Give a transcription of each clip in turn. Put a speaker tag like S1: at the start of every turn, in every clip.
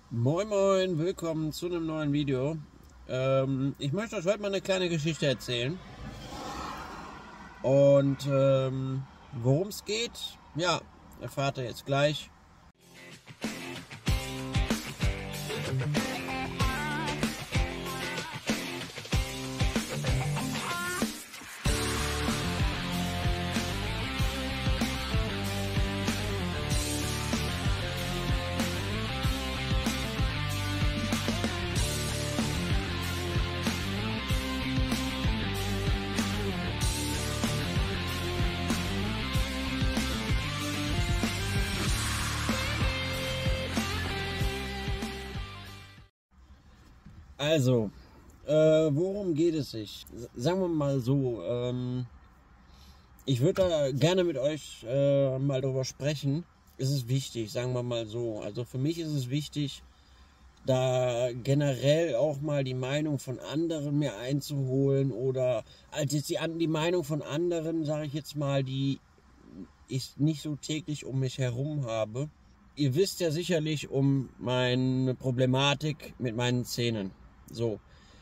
S1: Moin Moin, willkommen zu einem neuen Video. Ich möchte euch heute mal eine kleine Geschichte erzählen. Und worum es geht, ja, erfahrt ihr jetzt gleich. Also, worum geht es sich? Sagen wir mal so, ich würde da gerne mit euch mal drüber sprechen. Es ist wichtig, sagen wir mal so. Also für mich ist es wichtig, da generell auch mal die Meinung von anderen mir einzuholen oder als jetzt die Meinung von anderen, sage ich jetzt mal, die ich nicht so täglich um mich herum habe. Ihr wisst ja sicherlich um meine Problematik mit meinen Zähnen. So.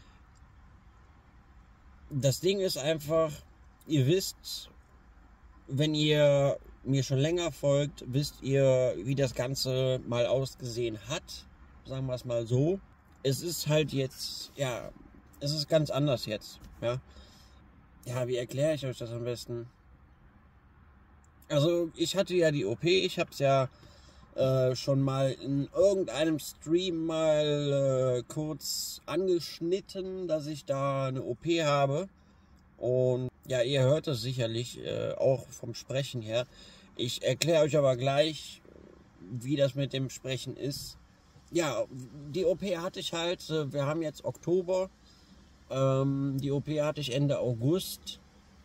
S1: Das Ding ist einfach, ihr wisst, wenn ihr mir schon länger folgt, wisst ihr, wie das Ganze mal ausgesehen hat. Sagen wir es mal so. Es ist halt jetzt, ja, es ist ganz anders jetzt. Ja, ja, wie erkläre ich euch das am besten? Also, ich hatte ja die OP, ich habe es ja schon mal in irgendeinem Stream mal kurz angeschnitten, dass ich da eine OP habe. Und ja, ihr hört es sicherlich auch vom Sprechen her. Ich erkläre euch aber gleich, wie das mit dem Sprechen ist. Ja, die OP hatte ich halt, wir haben jetzt Oktober, die OP hatte ich Ende August.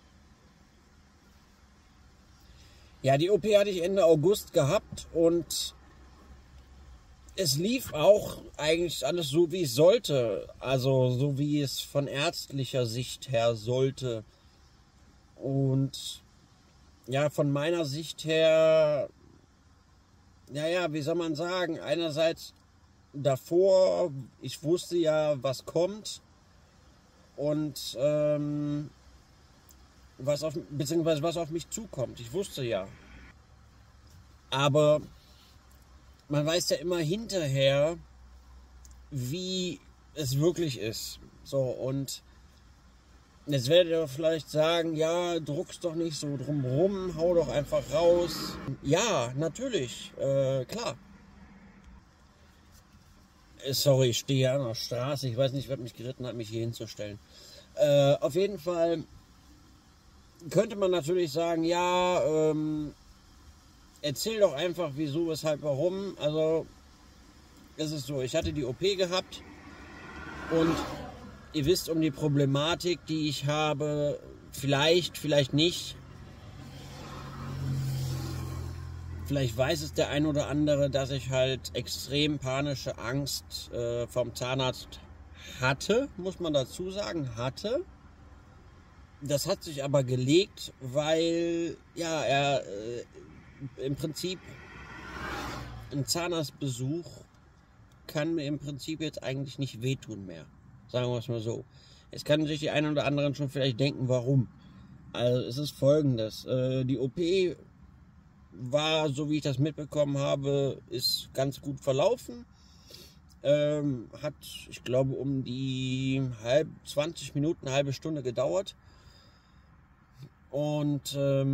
S1: Ja, die OP hatte ich Ende August gehabt und es lief auch eigentlich alles so, wie es sollte. Also so, wie es von ärztlicher Sicht her sollte. Und ja, von meiner Sicht her, naja, wie soll man sagen, einerseits davor, ich wusste ja, was kommt und was auf mich zukommt. Ich wusste ja. Aber man weiß ja immer hinterher, wie es wirklich ist. So, und jetzt werdet ihr vielleicht sagen, ja, druck's doch nicht so drumrum, hau doch einfach raus. Ja, natürlich, klar. Sorry, ich stehe an der Straße. Ich weiß nicht, wer mich geritten hat, mich hier hinzustellen. Auf jeden Fall könnte man natürlich sagen, ja, erzähl doch einfach, wieso, weshalb, warum. Also, es ist so, ich hatte die OP gehabt und ihr wisst um die Problematik, die ich habe, vielleicht nicht. Vielleicht weiß es der ein oder andere, dass ich halt extrem panische Angst vom Zahnarzt hatte, muss man dazu sagen, hatte. Das hat sich aber gelegt, weil ja, er im Prinzip ein Zahnarztbesuch kann mir im Prinzip jetzt eigentlich nicht wehtun mehr. Sagen wir es mal so. Jetzt kann sich die einen oder anderen schon vielleicht denken, warum. Also es ist folgendes. Die OP war, so wie ich das mitbekommen habe, ist ganz gut verlaufen. Hat, ich glaube, um die 20 Minuten, eine halbe Stunde gedauert. Und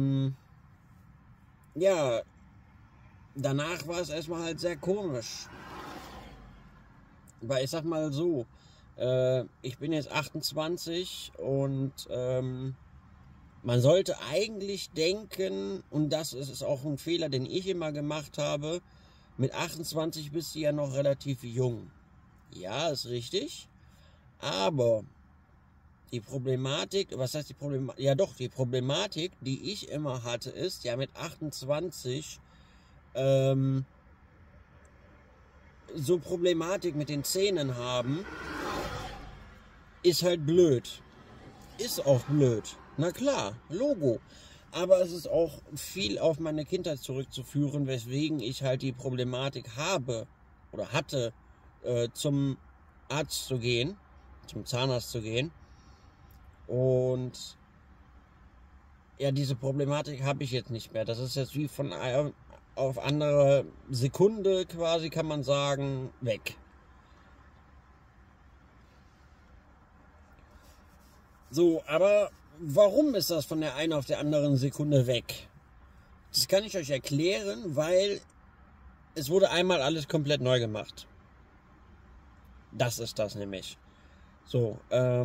S1: ja, danach war es erstmal halt sehr komisch. Weil ich sag mal so, ich bin jetzt 28 und man sollte eigentlich denken, und das ist auch ein Fehler, den ich immer gemacht habe, mit 28 bist du ja noch relativ jung. Ja, ist richtig. Aber die Problematik, was heißt die Problematik? Ja doch, die Problematik, die ich immer hatte, ist, ja mit 28, so Problematik mit den Zähnen haben, ist halt blöd. Ist auch blöd. Na klar, Logo. Aber es ist auch viel auf meine Kindheit zurückzuführen, weswegen ich halt die Problematik habe oder hatte zum Arzt zu gehen, zum Zahnarzt zu gehen. Und ja, diese Problematik habe ich jetzt nicht mehr. Das ist jetzt wie von auf andere Sekunde quasi, kann man sagen, weg. So, aber warum ist das von der einen auf der anderen Sekunde weg? Das kann ich euch erklären, weil es wurde einmal alles komplett neu gemacht. Das ist das nämlich. So,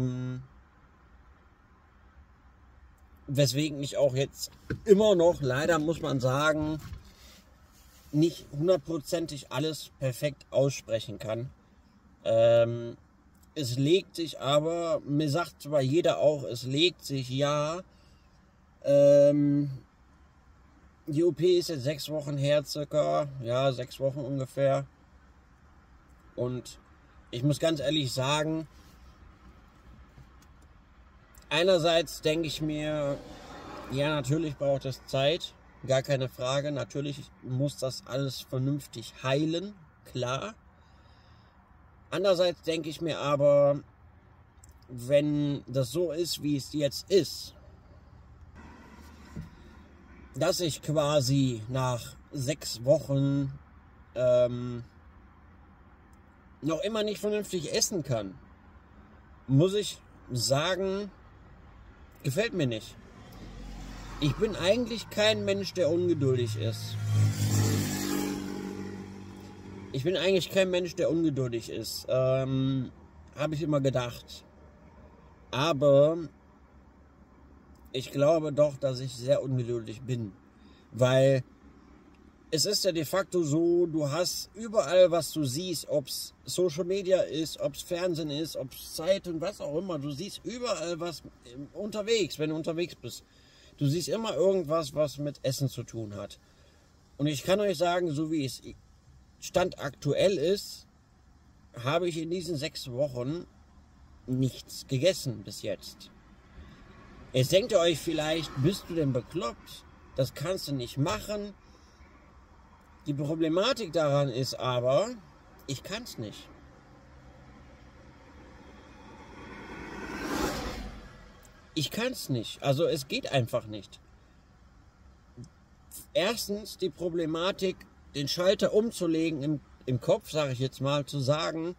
S1: weswegen ich auch jetzt immer noch, leider muss man sagen, nicht hundertprozentig alles perfekt aussprechen kann. Es legt sich aber, mir sagt zwar jeder auch, es legt sich, ja. Die OP ist jetzt 6 Wochen her circa, ja, 6 Wochen ungefähr. Und ich muss ganz ehrlich sagen, einerseits denke ich mir, ja, natürlich braucht es Zeit, gar keine Frage. Natürlich muss das alles vernünftig heilen, klar. Andererseits denke ich mir aber, wenn das so ist, wie es jetzt ist, dass ich quasi nach 6 Wochen noch immer nicht vernünftig essen kann, muss ich sagen, gefällt mir nicht. Ich bin eigentlich kein Mensch, der ungeduldig ist. Habe ich immer gedacht. Aber ich glaube doch, dass ich sehr ungeduldig bin. Weil es ist ja de facto so, du hast überall, was du siehst, ob es Social Media ist, ob es Fernsehen ist, ob es Zeitung, was auch immer. Du siehst überall was unterwegs, wenn du unterwegs bist. Du siehst immer irgendwas, was mit Essen zu tun hat. Und ich kann euch sagen, so wie es Stand aktuell ist, habe ich in diesen 6 Wochen nichts gegessen bis jetzt. Jetzt denkt ihr euch vielleicht, bist du denn bekloppt? Das kannst du nicht machen. Die Problematik daran ist aber, ich kann es nicht. Ich kann es nicht. Also es geht einfach nicht. Erstens die Problematik, den Schalter umzulegen im Kopf, sage ich jetzt mal, zu sagen,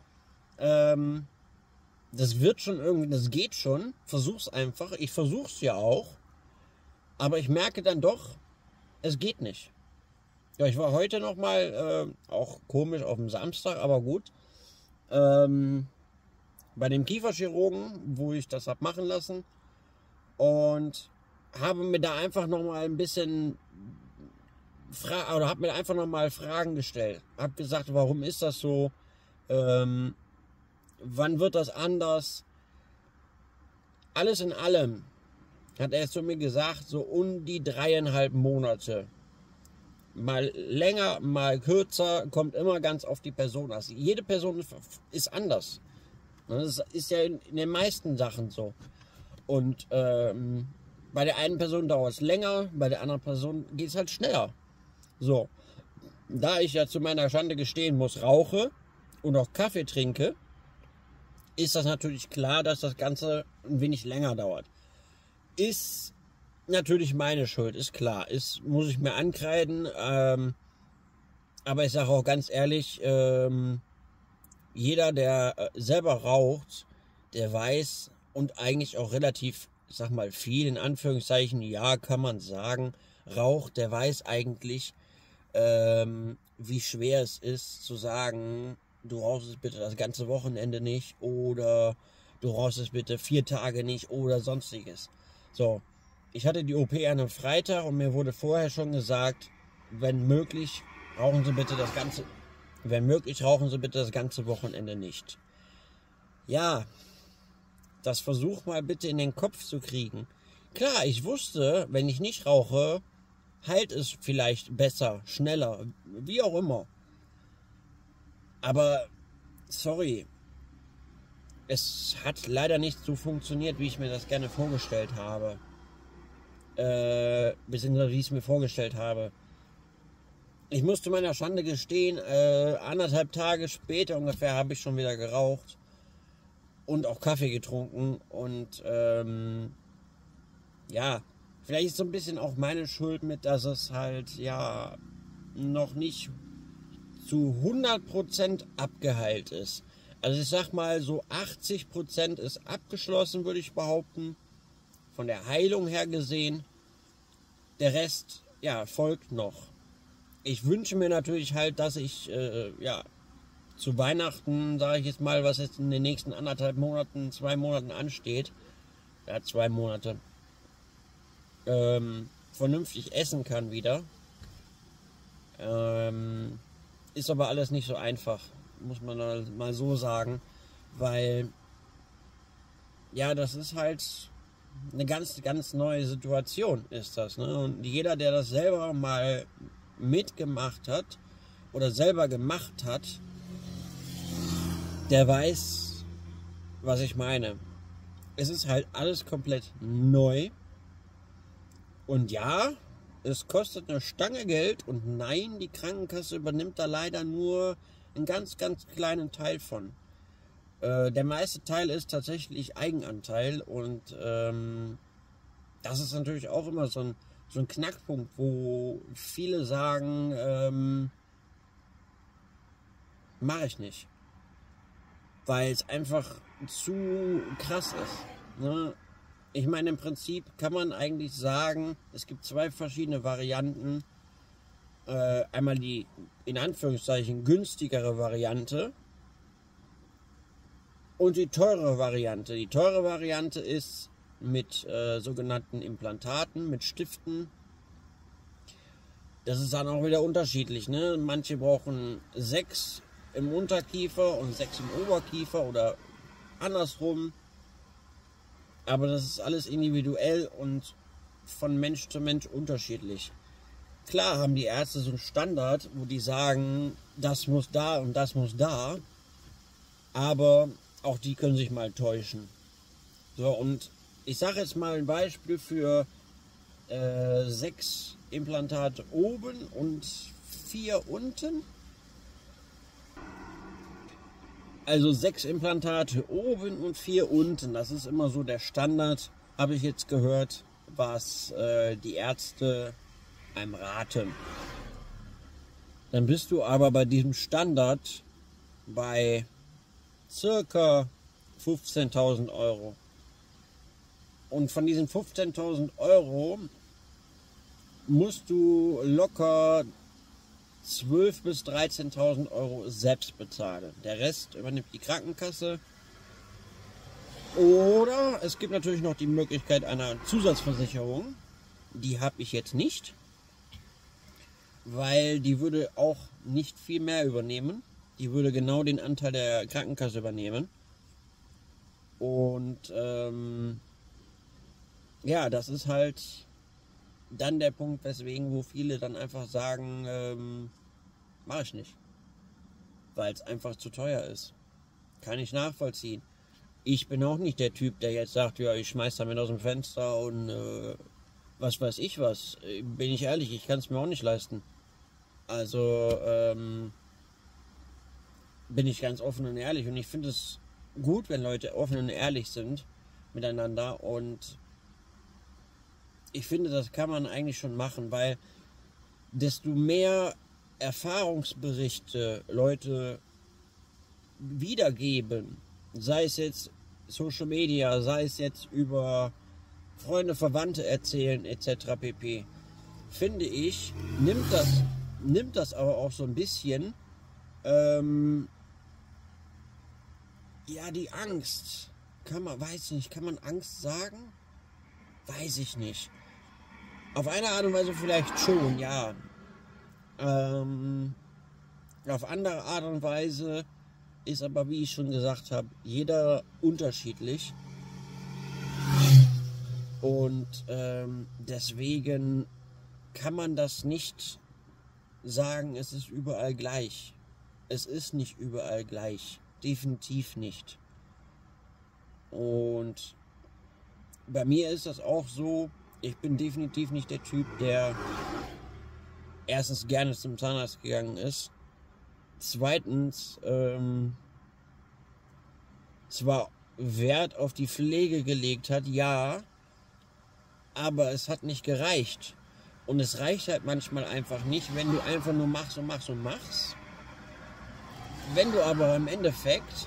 S1: das wird schon irgendwie, das geht schon, versuch's einfach. Ich versuch's ja auch, aber ich merke dann doch, es geht nicht. Ja, ich war heute nochmal, auch komisch auf dem Samstag, aber gut, bei dem Kieferchirurgen, wo ich das habe machen lassen, und habe mir da einfach nochmal ein bisschen habe mir einfach nochmal Fragen gestellt. Habe gesagt, warum ist das so? Wann wird das anders? Alles in allem hat er zu mir gesagt, so um die 3,5 Monate. Mal länger, mal kürzer, kommt immer ganz auf die Person an. Jede Person ist anders. Das ist ja in den meisten Sachen so. Und bei der einen Person dauert es länger, bei der anderen Person geht es halt schneller. So, da ich ja zu meiner Schande gestehen muss, rauche und auch Kaffee trinke, ist das natürlich klar, dass das Ganze ein wenig länger dauert. Ist natürlich meine Schuld, ist klar. Muss ich mir ankreiden. Aber ich sage auch ganz ehrlich, jeder, der selber raucht, der weiß und eigentlich auch relativ, ich sag mal, viel in Anführungszeichen, ja, kann man sagen, raucht, der weiß eigentlich, wie schwer es ist zu sagen, du rauchst es bitte das ganze Wochenende nicht oder du rauchst es bitte 4 Tage nicht oder sonstiges. So, ich hatte die OP an einem Freitag und mir wurde vorher schon gesagt, wenn möglich, rauchen Sie bitte das ganze Wochenende nicht. Ja, das versuch mal bitte in den Kopf zu kriegen. Klar, ich wusste, wenn ich nicht rauche, heilt es vielleicht besser, schneller, wie auch immer. Aber, sorry, es hat leider nicht so funktioniert, wie ich mir das gerne vorgestellt habe. Beziehungsweise wie ich es mir vorgestellt habe. Ich musste meiner Schande gestehen, 1,5 Tage später ungefähr habe ich schon wieder geraucht und auch Kaffee getrunken. Und ja, vielleicht ist so ein bisschen auch meine Schuld mit, dass es halt ja noch nicht zu 100% abgeheilt ist. Also ich sag mal, so 80% ist abgeschlossen, würde ich behaupten, von der Heilung her gesehen. Der Rest, ja, folgt noch. Ich wünsche mir natürlich halt, dass ich, ja, zu Weihnachten, sage ich jetzt mal, was jetzt in den nächsten 1,5 Monaten, 2 Monaten ansteht, ja, 2 Monate, vernünftig essen kann wieder. Ist aber alles nicht so einfach, muss man mal so sagen, weil, ja, das ist halt eine ganz, ganz neue Situation, ist das, ne? Und jeder, der das selber mal mitgemacht hat oder selber gemacht hat, der weiß, was ich meine. Es ist halt alles komplett neu und ja, es kostet eine Stange Geld und nein, die Krankenkasse übernimmt da leider nur einen ganz, ganz kleinen Teil von. Der meiste Teil ist tatsächlich Eigenanteil und das ist natürlich auch immer so ein Knackpunkt, wo viele sagen, mache ich nicht. Weil es einfach zu krass ist. Ne? Ich meine, im Prinzip kann man eigentlich sagen, es gibt 2 verschiedene Varianten. Einmal die, in Anführungszeichen, günstigere Variante und die teure Variante. Die teure Variante ist mit sogenannten Implantaten, mit Stiften. Das ist dann auch wieder unterschiedlich. Ne? Manche brauchen 6 im Unterkiefer und 6 im Oberkiefer oder andersrum. Aber das ist alles individuell und von Mensch zu Mensch unterschiedlich. Klar haben die Ärzte so einen Standard, wo die sagen, das muss da und das muss da. Aber auch die können sich mal täuschen. So, und ich sage jetzt mal ein Beispiel für 6 Implantate oben und 4 unten. Also 6 Implantate oben und 4 unten. Das ist immer so der Standard, habe ich jetzt gehört, was die Ärzte einem raten. Dann bist du aber bei diesem Standard bei circa 15.000 Euro. Und von diesen 15.000 Euro musst du locker 12.000 bis 13.000 Euro selbst bezahlen. Der Rest übernimmt die Krankenkasse. Oder es gibt natürlich noch die Möglichkeit einer Zusatzversicherung. Die habe ich jetzt nicht, weil die würde auch nicht viel mehr übernehmen. Die würde genau den Anteil der Krankenkasse übernehmen. Und ja, das ist halt dann der Punkt, weswegen, wo viele dann einfach sagen, mache ich nicht. Weil es einfach zu teuer ist. Kann ich nachvollziehen. Ich bin auch nicht der Typ, der jetzt sagt, ja, ich schmeiß damit aus dem Fenster und was weiß ich was. Bin ich ehrlich, ich kann es mir auch nicht leisten. Also bin ich ganz offen und ehrlich. Und ich finde es gut, wenn Leute offen und ehrlich sind miteinander. Und ich finde, das kann man eigentlich schon machen, weil desto mehr Erfahrungsberichte Leute wiedergeben, sei es jetzt Social Media, sei es jetzt über Freunde, Verwandte erzählen etc. pp. Finde ich, nimmt das aber auch so ein bisschen ja, die Angst. Kann man Angst sagen? Weiß ich nicht. Auf eine Art und Weise vielleicht schon, ja. Auf andere Art und Weise ist aber, wie ich schon gesagt habe, jeder unterschiedlich. Und deswegen kann man das nicht sagen, es ist überall gleich. Es ist nicht überall gleich. Definitiv nicht. Und bei mir ist das auch so, ich bin definitiv nicht der Typ, der erstens gerne zum Zahnarzt gegangen ist, zweitens zwar Wert auf die Pflege gelegt hat, ja, aber es hat nicht gereicht. Und es reicht halt manchmal einfach nicht, wenn du einfach nur machst und machst und machst. Wenn du aber im Endeffekt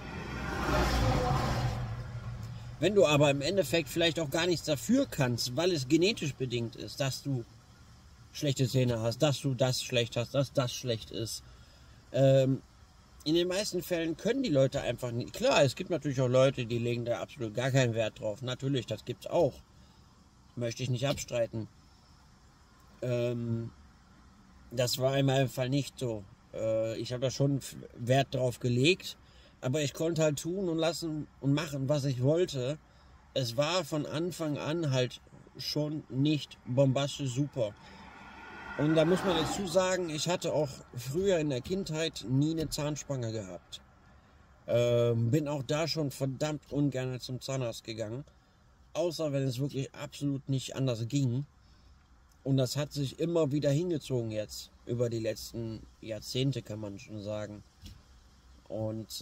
S1: vielleicht auch gar nichts dafür kannst, weil es genetisch bedingt ist, dass du schlechte Zähne hast, dass du das schlecht hast, dass das schlecht ist. In den meisten Fällen können die Leute einfach nicht. Klar, es gibt natürlich auch Leute, die legen da absolut gar keinen Wert drauf. Natürlich, das gibt's auch. Möchte ich nicht abstreiten. Das war in meinem Fall nicht so. Ich habe da schon Wert drauf gelegt, aber ich konnte halt tun und lassen und machen, was ich wollte. Es war von Anfang an halt schon nicht bombastisch super. Und da muss man dazu sagen, ich hatte auch früher in der Kindheit nie eine Zahnspange gehabt. Bin auch da schon verdammt ungern zum Zahnarzt gegangen. Außer wenn es wirklich absolut nicht anders ging. Und das hat sich immer wieder hingezogen jetzt. Über die letzten Jahrzehnte, kann man schon sagen. Und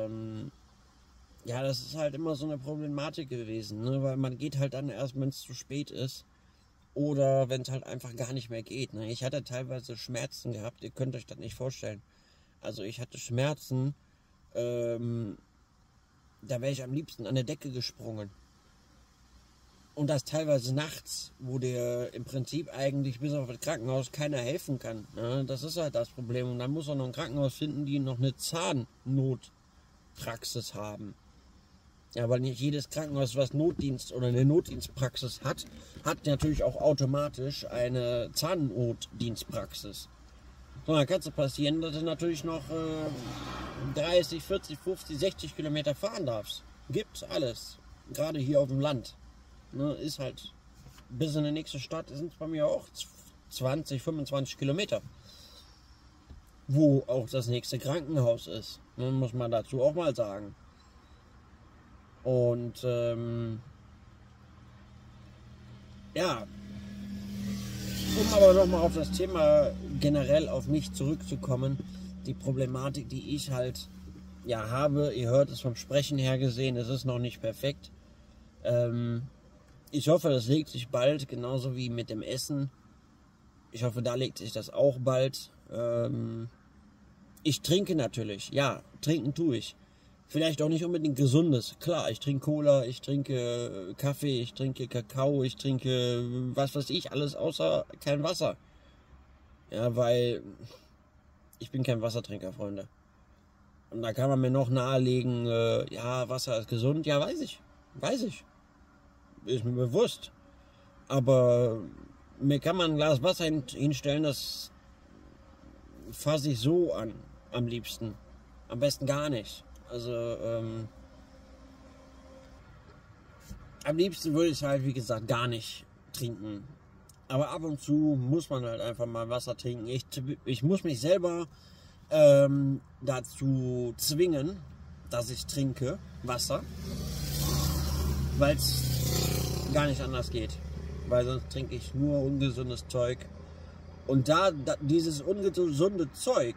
S1: ja, das ist halt immer so eine Problematik gewesen. Ne? Weil man geht halt dann erst, wenn es zu spät ist. Oder wenn es halt einfach gar nicht mehr geht. Ne? Ich hatte teilweise Schmerzen gehabt. Ihr könnt euch das nicht vorstellen. Also ich hatte Schmerzen. Da wäre ich am liebsten an der Decke gesprungen. Und das teilweise nachts, wo dir im Prinzip eigentlich bis auf das Krankenhaus keiner helfen kann. Ne? Das ist halt das Problem. Und dann muss auch noch ein Krankenhaus finden, die noch eine Zahnnotpraxis haben. Ja, weil nicht jedes Krankenhaus, was Notdienst oder eine Notdienstpraxis hat, hat natürlich auch automatisch eine Zahnnotdienstpraxis. So, dann kann es passieren, dass du natürlich noch 30, 40, 50, 60 Kilometer fahren darfst. Gibt's alles. Gerade hier auf dem Land. Ne, ist halt, bis in die nächste Stadt sind es bei mir auch 20, 25 Kilometer. Wo auch das nächste Krankenhaus ist. Ne, muss man dazu auch mal sagen. Und ja, um aber nochmal auf das Thema generell auf mich zurückzukommen, die Problematik, die ich halt ja habe, ihr hört es vom Sprechen her gesehen, es ist noch nicht perfekt. Ich hoffe, das legt sich bald, genauso wie mit dem Essen. Ich hoffe, da legt sich das auch bald. Ich trinke natürlich, ja, trinken tue ich. Vielleicht auch nicht unbedingt Gesundes. Klar, ich trinke Cola, ich trinke Kaffee, ich trinke Kakao, ich trinke was weiß ich, alles außer kein Wasser. Ja, weil ich bin kein Wassertrinker, Freunde. Und da kann man mir noch nahelegen, ja, Wasser ist gesund. Ja, weiß ich. Ist mir bewusst. Aber mir kann man ein Glas Wasser hinstellen, das fasse ich so an, am liebsten. Am besten gar nicht. Also, am liebsten würde ich halt, wie gesagt, gar nicht trinken. Aber ab und zu muss man halt einfach mal Wasser trinken. Ich muss mich selber dazu zwingen, dass ich trinke Wasser, weil es gar nicht anders geht. Weil sonst trinke ich nur ungesundes Zeug. Und dieses ungesunde Zeug,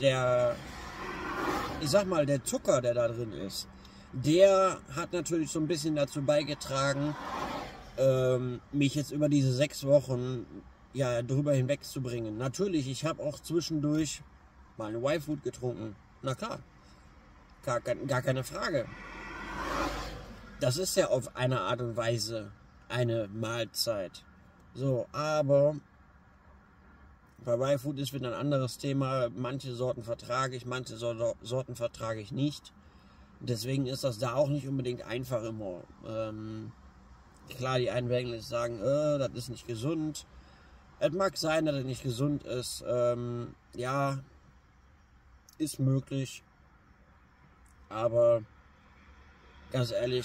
S1: ich sag mal, der Zucker, der da drin ist, der hat natürlich so ein bisschen dazu beigetragen, mich jetzt über diese 6 Wochen ja drüber hinwegzubringen. Natürlich, ich habe auch zwischendurch mal eine Y-Food getrunken. Na klar, gar keine Frage. Das ist ja auf eine Art und Weise eine Mahlzeit. So, aber bei Y-Food ist wieder ein anderes Thema. Manche Sorten vertrage ich, manche Sorten vertrage ich nicht. Deswegen ist das da auch nicht unbedingt einfach immer. Klar, die einen werden jetzt sagen, das ist nicht gesund. Es mag sein, dass es nicht gesund ist. Ja, ist möglich. Aber ganz ehrlich,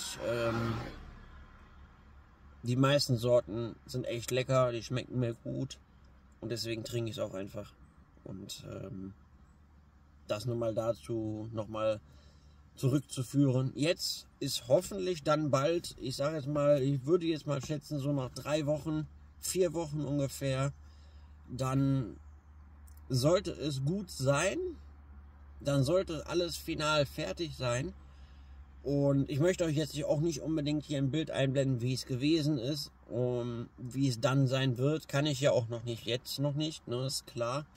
S1: die meisten Sorten sind echt lecker, die schmecken mir gut. Und deswegen trinke ich es auch einfach. Und das nur mal dazu nochmal zurückzuführen. Jetzt ist hoffentlich dann bald, ich sage jetzt mal, ich würde jetzt mal schätzen, so nach 3 Wochen, 4 Wochen ungefähr, dann sollte es gut sein, dann sollte alles final fertig sein. Und ich möchte euch jetzt auch nicht unbedingt hier ein Bild einblenden, wie es gewesen ist und wie es dann sein wird. Kann ich ja auch noch nicht, jetzt noch nicht, ne, ist klar.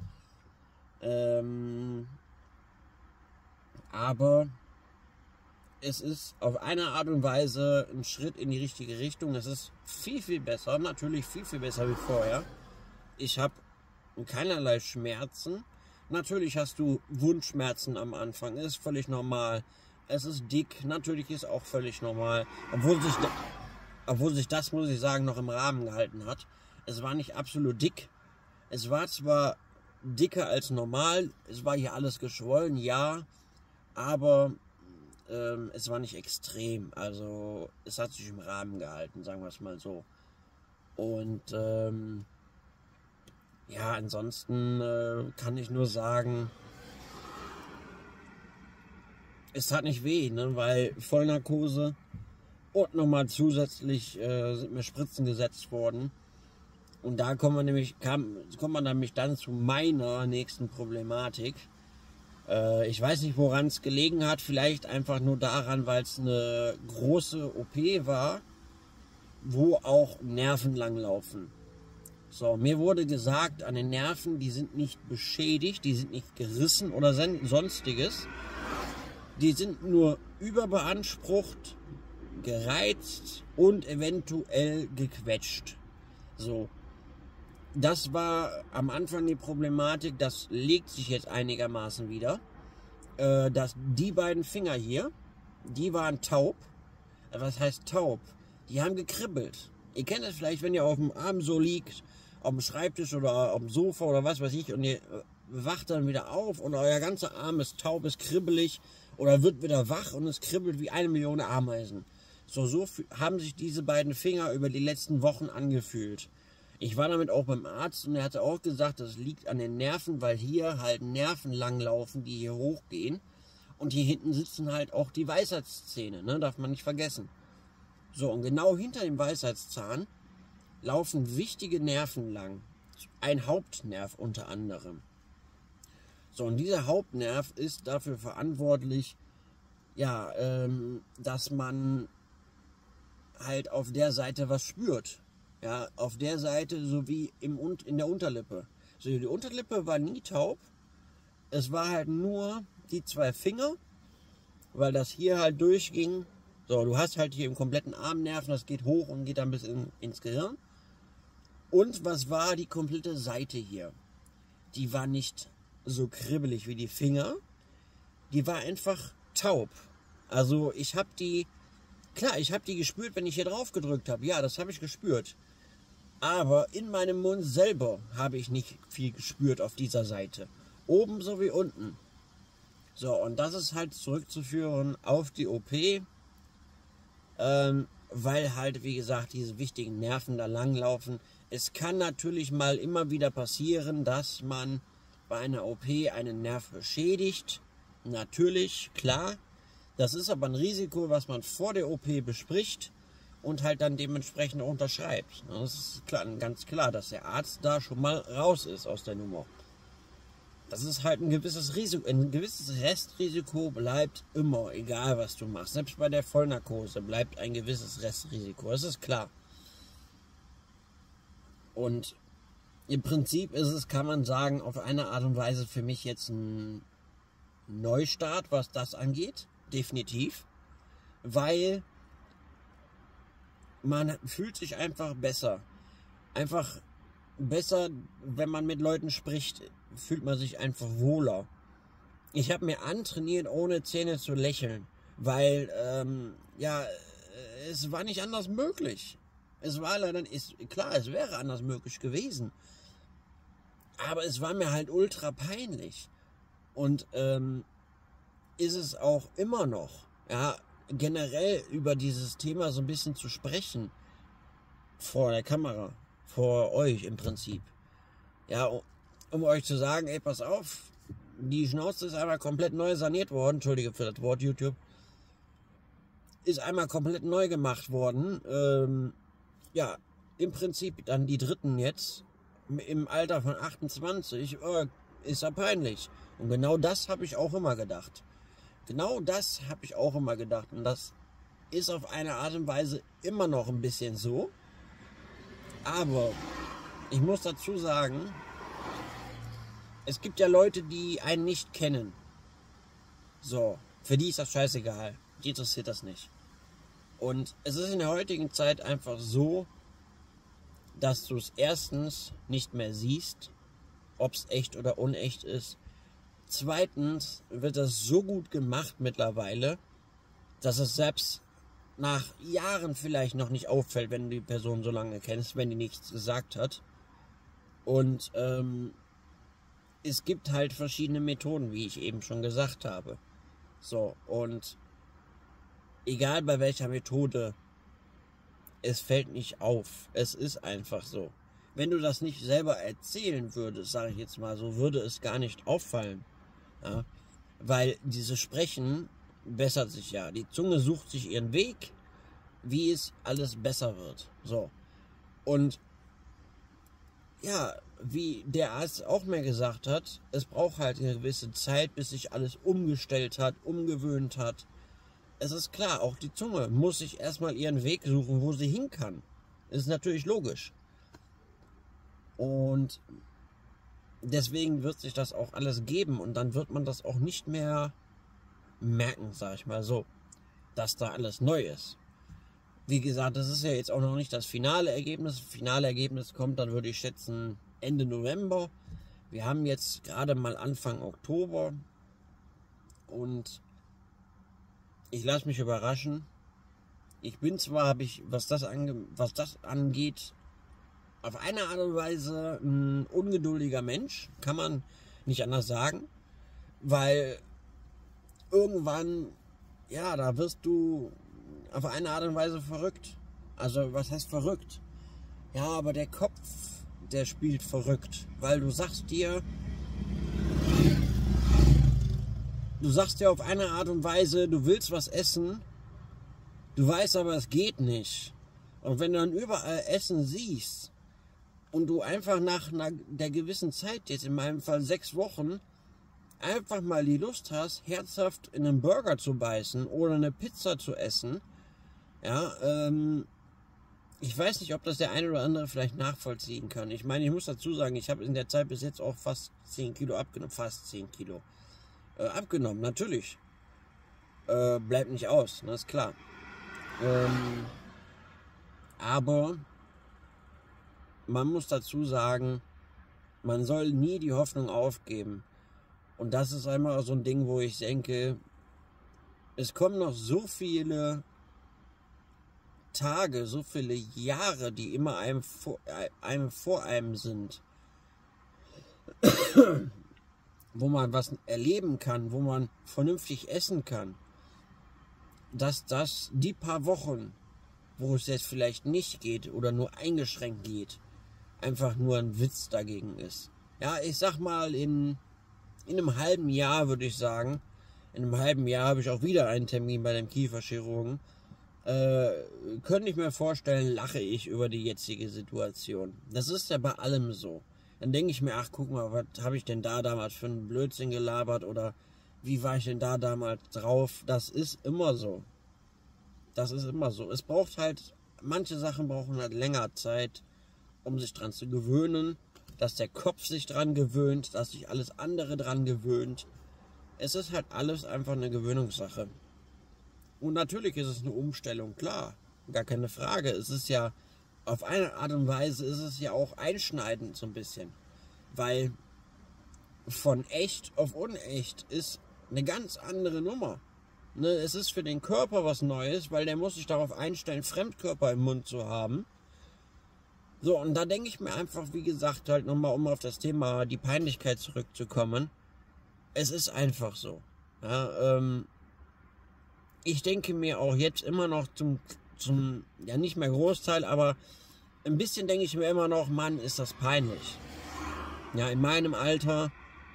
S1: Aber es ist auf eine Art und Weise ein Schritt in die richtige Richtung. Es ist viel, viel besser, natürlich viel, viel besser wie vorher. Ich habe keinerlei Schmerzen. Natürlich hast du Wundschmerzen am Anfang, ist völlig normal. Es ist dick, natürlich ist auch völlig normal. Obwohl sich das, muss ich sagen, noch im Rahmen gehalten hat. Es war nicht absolut dick. Es war zwar dicker als normal, es war hier alles geschwollen, ja, aber es war nicht extrem. Also es hat sich im Rahmen gehalten, sagen wir es mal so. Und ja, ansonsten kann ich nur sagen, es tat nicht weh, ne, weil Vollnarkose und nochmal zusätzlich sind mir Spritzen gesetzt worden. Und da kommt man nämlich dann zu meiner nächsten Problematik. Ich weiß nicht, woran es gelegen hat. Vielleicht einfach nur daran, weil es eine große OP war, wo auch Nerven langlaufen. So, mir wurde gesagt, an den Nerven, die sind nicht beschädigt, die sind nicht gerissen oder sonstiges. Die sind nur überbeansprucht, gereizt und eventuell gequetscht. So. Das war am Anfang die Problematik, das legt sich jetzt einigermaßen wieder. Dass die beiden Finger hier, die waren taub. Was heißt taub? Die haben gekribbelt. Ihr kennt es vielleicht, wenn ihr auf dem Arm so liegt, auf dem Schreibtisch oder auf dem Sofa oder was weiß ich, und ihr wacht dann wieder auf und euer ganzer Arm ist taub, ist kribbelig oder wird wieder wach und es kribbelt wie 1 Million Ameisen. So haben sich diese beiden Finger über die letzten Wochen angefühlt. Ich war damit auch beim Arzt und er hatte auch gesagt, das liegt an den Nerven, weil hier halt Nerven langlaufen, die hier hochgehen. Und hier hinten sitzen halt auch die Weisheitszähne, ne? Darf man nicht vergessen. So, und genau hinter dem Weisheitszahn laufen wichtige Nerven lang. Ein Hauptnerv unter anderem. So, und dieser Hauptnerv ist dafür verantwortlich, ja, dass man halt auf der Seite was spürt. Ja, auf der Seite sowie in der Unterlippe. So, die Unterlippe war nie taub. Es war halt nur die 2 Finger, weil das hier halt durchging. So, du hast halt hier im kompletten Armnerven, das geht hoch und geht dann bis ins Gehirn. Und was war die komplette Seite hier? Die war nicht so kribbelig wie die Finger. Die war einfach taub. Also ich habe die gespürt, wenn ich hier drauf gedrückt habe. Ja, das habe ich gespürt. Aber in meinem Mund selber habe ich nicht viel gespürt auf dieser Seite. Oben sowie unten. So, und das ist halt zurückzuführen auf die OP. Weil halt, wie gesagt, diese wichtigen Nerven da langlaufen. Es kann natürlich mal immer wieder passieren, dass man bei einer OP einen Nerv beschädigt. Natürlich, klar. Das ist aber ein Risiko, was man vor der OP bespricht und halt dann dementsprechend unterschreibt. Das ist klar, ganz klar, dass der Arzt da schon mal raus ist aus der Nummer. Das ist halt ein gewisses Risiko, ein gewisses Restrisiko bleibt immer, egal was du machst. Selbst bei der Vollnarkose bleibt ein gewisses Restrisiko, das ist klar. Und im Prinzip ist es, kann man sagen, auf eine Art und Weise für mich jetzt ein Neustart, was das angeht. Definitiv. Weil man fühlt sich einfach besser. Einfach besser, wenn man mit Leuten spricht, fühlt man sich einfach wohler. Ich habe mir antrainiert, ohne Zähne zu lächeln, weil, ja, es war nicht anders möglich. Es war leider, klar, es wäre anders möglich gewesen. Aber es war mir halt ultra peinlich. Und, ist es auch immer noch, ja, generell über dieses Thema so ein bisschen zu sprechen, vor der Kamera, vor euch im Prinzip. Ja, um euch zu sagen, ey, pass auf, die Schnauze ist einmal komplett neu saniert worden, entschuldige für das Wort YouTube, ist einmal komplett neu gemacht worden, ja, im Prinzip dann die dritten jetzt, im Alter von 28, ist ja peinlich. Und genau das habe ich auch immer gedacht. Genau das habe ich auch immer gedacht. Und das ist auf eine Art und Weise immer noch ein bisschen so. Aber ich muss dazu sagen, es gibt ja Leute, die einen nicht kennen. So, für die ist das scheißegal. Die interessiert das nicht. Und es ist in der heutigen Zeit einfach so, dass du es erstens nicht mehr siehst, ob es echt oder unecht ist. Zweitens wird das so gut gemacht mittlerweile, dass es selbst nach Jahren vielleicht noch nicht auffällt, wenn du die Person so lange kennst, wenn die nichts gesagt hat. Und es gibt halt verschiedene Methoden, wie ich eben schon gesagt habe. So, und egal bei welcher Methode, es fällt nicht auf. Es ist einfach so. Wenn du das nicht selber erzählen würdest, sage ich jetzt mal so, würde es gar nicht auffallen. Ja? Weil dieses Sprechen bessert sich ja. Die Zunge sucht sich ihren Weg, wie es alles besser wird. So. Und ja, wie der Arzt auch mir gesagt hat, es braucht halt eine gewisse Zeit, bis sich alles umgestellt hat, umgewöhnt hat. Es ist klar, auch die Zunge muss sich erstmal ihren Weg suchen, wo sie hin kann. Das ist natürlich logisch. Und deswegen wird sich das auch alles geben und dann wird man das auch nicht mehr merken, sag ich mal so, dass da alles neu ist. Wie gesagt, das ist ja jetzt auch noch nicht das finale Ergebnis. Das finale Ergebnis kommt dann, würde ich schätzen, Ende November. Wir haben jetzt gerade mal Anfang Oktober und ich lasse mich überraschen. Ich bin zwar, was das angeht, auf eine Art und Weise ein ungeduldiger Mensch, kann man nicht anders sagen, weil irgendwann, ja, da wirst du auf eine Art und Weise verrückt. Also, was heißt verrückt? Ja, aber der Kopf, der spielt verrückt, weil du sagst dir auf eine Art und Weise, du willst was essen, du weißt aber, es geht nicht. Und wenn du dann überall Essen siehst und du einfach nach der gewissen Zeit, jetzt in meinem Fall 6 Wochen, einfach mal die Lust hast, herzhaft in einen Burger zu beißen oder eine Pizza zu essen, ja, ich weiß nicht, ob das der eine oder andere vielleicht nachvollziehen kann. Ich meine, ich muss dazu sagen, ich habe in der Zeit bis jetzt auch fast 10 Kilo abgenommen. Fast 10 Kilo. Abgenommen, natürlich. Bleibt nicht aus, das ist klar. Aber man muss dazu sagen, man soll nie die Hoffnung aufgeben. Und das ist einmal so ein Ding, wo ich denke, es kommen noch so viele Tage, so viele Jahre, die immer vor einem sind, wo man was erleben kann, wo man vernünftig essen kann, dass die paar Wochen, wo es jetzt vielleicht nicht geht oder nur eingeschränkt geht, einfach nur ein Witz dagegen ist. Ja, ich sag mal, in einem halben Jahr würde ich sagen, in einem halben Jahr habe ich auch wieder einen Termin bei dem Kieferchirurgen. Könnte ich mir vorstellen, lache ich über die jetzige Situation. Das ist ja bei allem so. Dann denke ich mir, ach guck mal, was habe ich denn da damals für einen Blödsinn gelabert oder wie war ich denn da damals drauf? Das ist immer so. Das ist immer so. Es braucht halt, manche Sachen brauchen halt länger Zeit, um sich dran zu gewöhnen, dass der Kopf sich dran gewöhnt, dass sich alles andere dran gewöhnt. Es ist halt alles einfach eine Gewöhnungssache. Und natürlich ist es eine Umstellung, klar, gar keine Frage. Es ist ja, auf eine Art und Weise ist es ja auch einschneidend so ein bisschen. Weil von echt auf unecht ist eine ganz andere Nummer. Ne, es ist für den Körper was Neues, weil der muss sich darauf einstellen, Fremdkörper im Mund zu haben. So, und da denke ich mir einfach, wie gesagt, halt nochmal, um auf das Thema die Peinlichkeit zurückzukommen. Es ist einfach so. Ja, ich denke mir auch jetzt immer noch zum ja nicht mehr Großteil, aber ein bisschen denke ich mir immer noch, Mann, ist das peinlich. Ja, in meinem Alter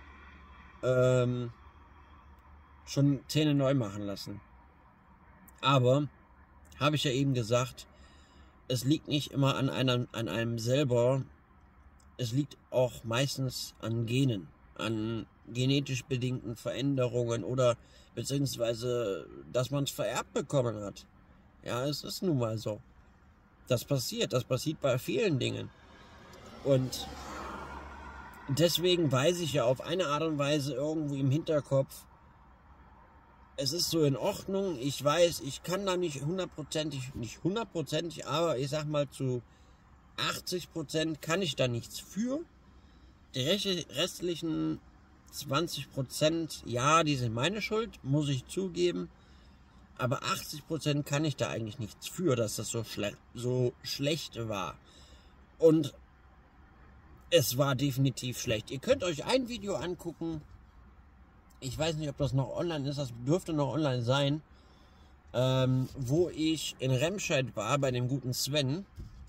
S1: schon Zähne neu machen lassen. Aber, habe ich ja eben gesagt, es liegt nicht immer an einem selber, es liegt auch meistens an Genen. an genetisch bedingten Veränderungen oder beziehungsweise, dass man es vererbt bekommen hat. Ja, es ist nun mal so. Das passiert bei vielen Dingen. Und deswegen weiß ich ja auf eine Art und Weise irgendwo im Hinterkopf, es ist so in Ordnung. Ich weiß, ich kann da nicht hundertprozentig, aber ich sag mal zu 80% kann ich da nichts für. Die restlichen 20%, ja, die sind meine Schuld, muss ich zugeben. Aber 80% kann ich da eigentlich nichts für, dass das so schlecht war. Und es war definitiv schlecht. Ihr könnt euch ein Video angucken. Ich weiß nicht, ob das noch online ist. Das dürfte noch online sein. Wo ich in Remscheid war, bei dem guten Sven.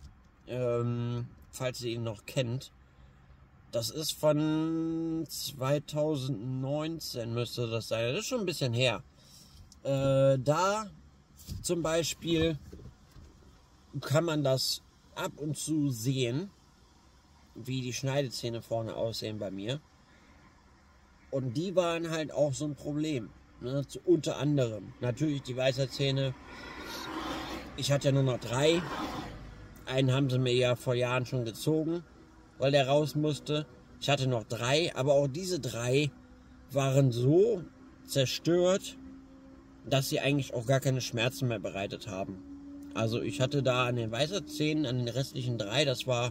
S1: Falls ihr ihn noch kennt. Das ist von 2019 müsste das sein. Das ist schon ein bisschen her. Da zum Beispiel kann man das ab und zu sehen, wie die Schneidezähne vorne aussehen bei mir. Und die waren halt auch so ein Problem. Ne? Unter anderem natürlich die Weisheitszähne. Ich hatte ja nur noch 3. Einen haben sie mir ja vor Jahren schon gezogen, weil der raus musste. Ich hatte noch 3, aber auch diese 3 waren so zerstört, dass sie eigentlich auch gar keine Schmerzen mehr bereitet haben. Also ich hatte da an den Weisheitszähnen, an den restlichen 3, das war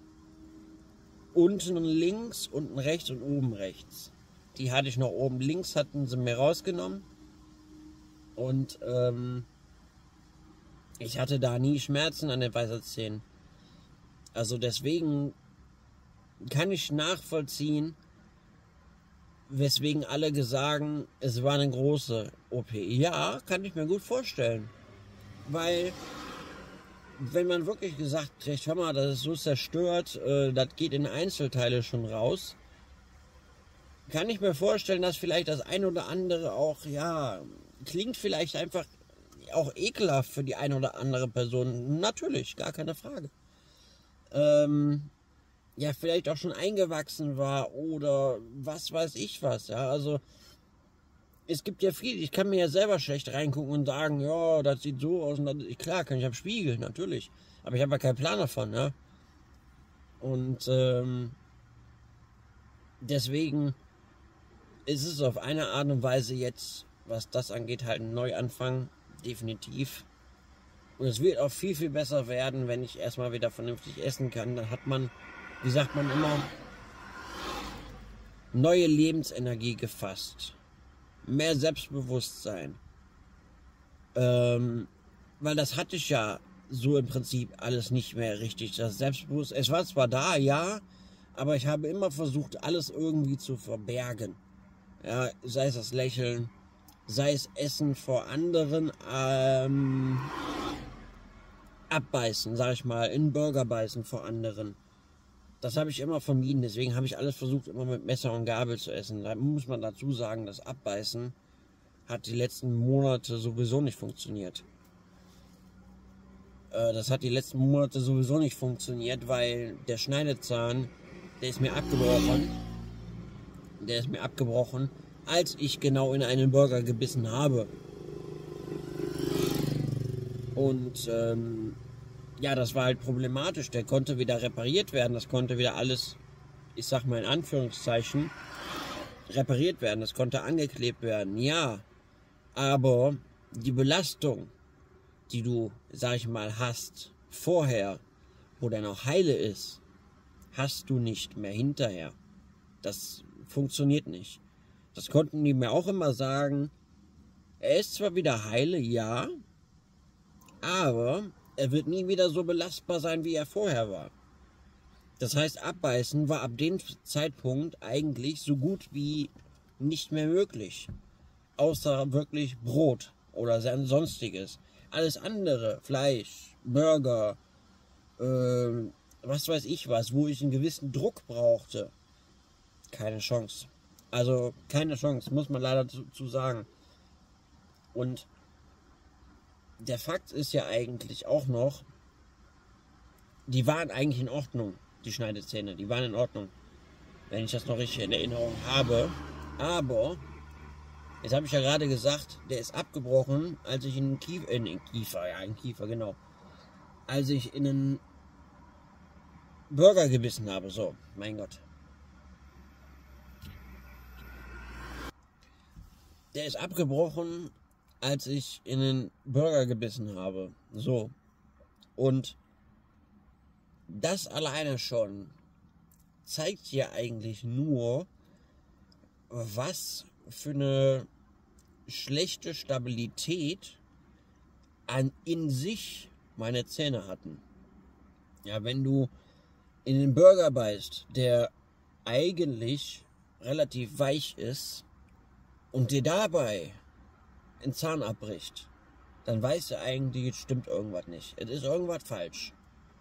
S1: unten links, unten rechts und oben rechts. Die hatte ich noch oben links, hatten sie mir rausgenommen. Und ich hatte da nie Schmerzen an den Weisheitszähnen. Also deswegen kann ich nachvollziehen, weswegen alle sagen, es war eine große OP. Ja, kann ich mir gut vorstellen. Weil, wenn man wirklich gesagt kriegt, hör mal, das ist so zerstört, das geht in Einzelteile schon raus, kann ich mir vorstellen, dass vielleicht das ein oder andere auch, ja, klingt vielleicht einfach auch ekelhaft für die eine oder andere Person. Natürlich, gar keine Frage. Ja, vielleicht auch schon eingewachsen war oder was weiß ich was, ja, also es gibt ja viel, ich kann mir ja selber schlecht reingucken und sagen, ja, das sieht so aus und das, klar, kann ich am Spiegel, natürlich, aber ich habe ja keinen Plan davon, ja, und deswegen ist es auf eine Art und Weise jetzt, was das angeht, halt ein Neuanfang, definitiv. Und es wird auch viel, viel besser werden, wenn ich erstmal wieder vernünftig essen kann. Dann hat man, wie sagt man immer, neue Lebensenergie gefasst. Mehr Selbstbewusstsein. Weil das hatte ich ja so im Prinzip alles nicht mehr richtig. Das Selbstbewusstsein, es war zwar da, ja, aber ich habe immer versucht, alles irgendwie zu verbergen. Ja, sei es das Lächeln, sei es Essen vor anderen, abbeißen, sag ich mal, in Burger beißen vor anderen. Das habe ich immer vermieden, deswegen habe ich alles versucht, immer mit Messer und Gabel zu essen. Da muss man dazu sagen, das Abbeißen hat die letzten Monate sowieso nicht funktioniert. Weil der Schneidezahn, der ist mir abgebrochen, als ich genau in einen Burger gebissen habe. Und ja, das war halt problematisch. Der konnte wieder repariert werden. Das konnte wieder alles, ich sag mal in Anführungszeichen, repariert werden. Das konnte angeklebt werden. Ja, aber die Belastung, die du, sag ich mal, hast vorher, wo der noch heile ist, hast du nicht mehr hinterher. Das funktioniert nicht. Das konnten die mir auch immer sagen. Er ist zwar wieder heile, ja, aber er wird nie wieder so belastbar sein, wie er vorher war. Das heißt, Abbeißen war ab dem Zeitpunkt eigentlich so gut wie nicht mehr möglich. Außer wirklich Brot oder sonstiges. Alles andere, Fleisch, Burger, was weiß ich was, wo ich einen gewissen Druck brauchte. Keine Chance. Also keine Chance, muss man leider zu sagen. Und der Fakt ist ja eigentlich auch noch, die waren eigentlich in Ordnung, die Schneidezähne, die waren in Ordnung. wenn ich das noch richtig in Erinnerung habe. Aber, jetzt habe ich ja gerade gesagt, der ist abgebrochen, als ich in den Kiefer, genau. Als ich in einen Burger gebissen habe, so, mein Gott. Der ist abgebrochen, als ich in einen Burger gebissen habe, so. Und das alleine schon zeigt ja eigentlich nur, was für eine schlechte Stabilität in sich meine Zähne hatten. Ja, wenn du in den Burger beißt, der eigentlich relativ weich ist und dir dabei ein Zahn abbricht, dann weißt du eigentlich, es stimmt irgendwas nicht. Es ist irgendwas falsch.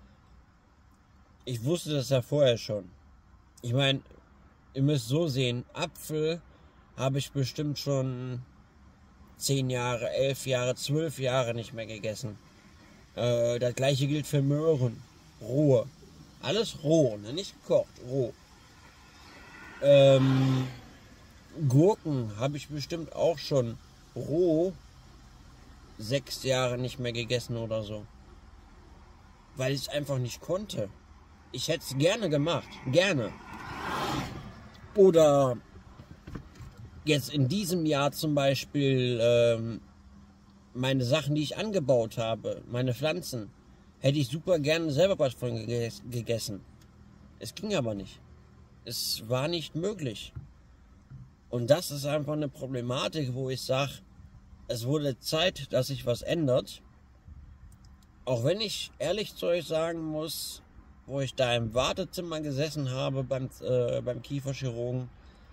S1: Ich wusste das ja vorher schon. Ich meine, ihr müsst so sehen, Apfel habe ich bestimmt schon 10 Jahre, 11 Jahre, 12 Jahre nicht mehr gegessen. Das gleiche gilt für Möhren. Rohe. Alles roh, ne? Nicht gekocht, roh. Gurken habe ich bestimmt auch schon roh 6 Jahre nicht mehr gegessen oder so. Weil ich es einfach nicht konnte. Ich hätte es gerne gemacht. Gerne. Oder jetzt in diesem Jahr zum Beispiel meine Sachen, die ich angebaut habe, meine Pflanzen, hätte ich super gerne selber was von gegessen. Es ging aber nicht. Es war nicht möglich. Und das ist einfach eine Problematik, wo ich sage, es wurde Zeit, dass sich was ändert. Auch wenn ich ehrlich zu euch sagen muss, wo ich da im Wartezimmer gesessen habe beim Kieferchirurgen,